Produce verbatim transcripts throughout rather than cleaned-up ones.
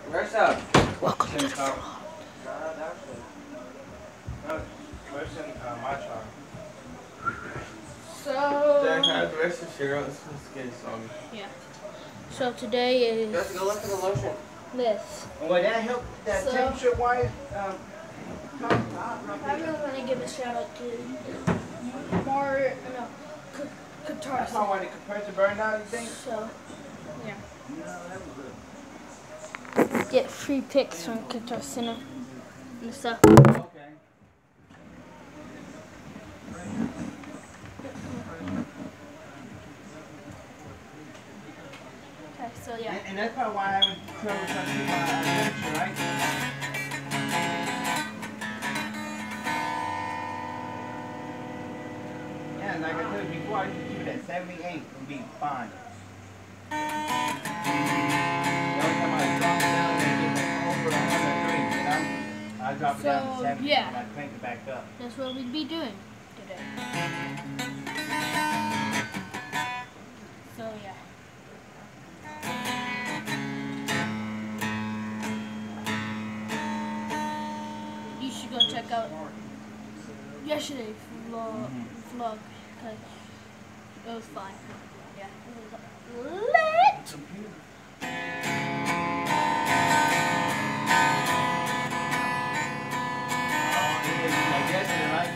Where's up? Welcome to the vlog. No, where's in uh, my truck? So Jack, have the rest of the shit out. Let's get some. yeah. So today is. Just go look for the lotion. This. Well, that help that So, temperature wise. Um, I really want to give a shout out to Mar. No, That's Qatar. not why the compressor burned out. You think? So yeah. Get free picks from Qatar Center and stuff. Okay. Okay, so yeah. And, and that's probably why I haven't closed on to my temperature, right? Yeah, like I told you before, I used to keep it at seventy-eight and be fine. The only time I drop it down and get over one hundred three, you know? I drop it down to So, seventy yeah. and I crank it back up. That's what we'd be doing today. So yeah. You should go check out yesterday's vlog, Mm-hmm. vlog because it was fun. Yeah, it was lit. Like yesterday, right?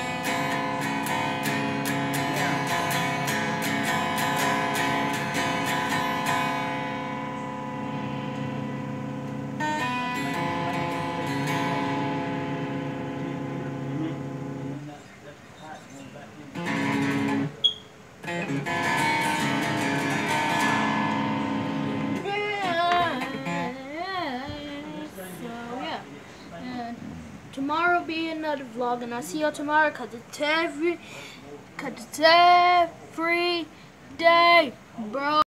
So yeah, and tomorrow will be another vlog, and I'll see y'all tomorrow because it's every, cause it's every day, bro.